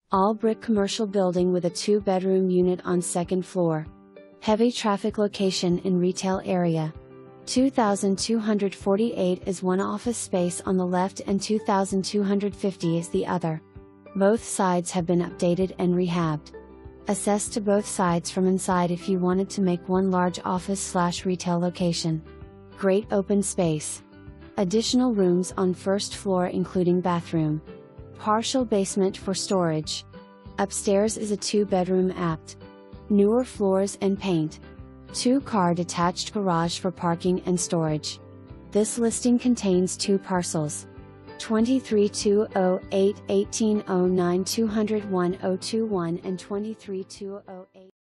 All brick commercial building with a 2-bedroom unit on second floor. Heavy traffic location in retail area. 2,248 is one office space on the left and 2,250 is the other. Both sides have been updated and rehabbed. Access to both sides from inside if you wanted to make one large office/retail location. Great open space. Additional rooms on first floor including bathroom. Partial basement for storage. Upstairs is a 2-bedroom apt. Newer floors and paint. 2-car detached garage for parking and storage. This listing contains 2 parcels. 23208 1809 201 021 and 23208